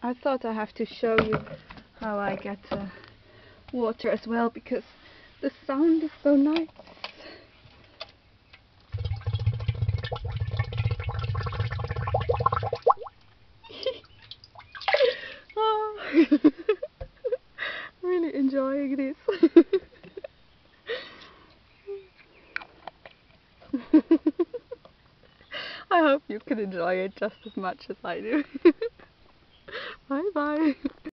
I thought I have to show you how I get water as well, because the sound is so nice. Oh, really enjoying this. I hope you can enjoy it just as much as I do. Bye bye.